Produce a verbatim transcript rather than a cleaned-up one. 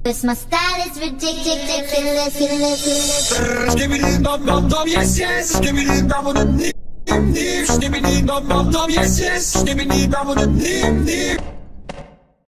My style is ridiculous, ridiculous. Skibbity dum dum dum, yes yes. Skibbity dum dum dim dim. Skibbity dum dum dum, yes yes. Skibbity dum dum dim dim.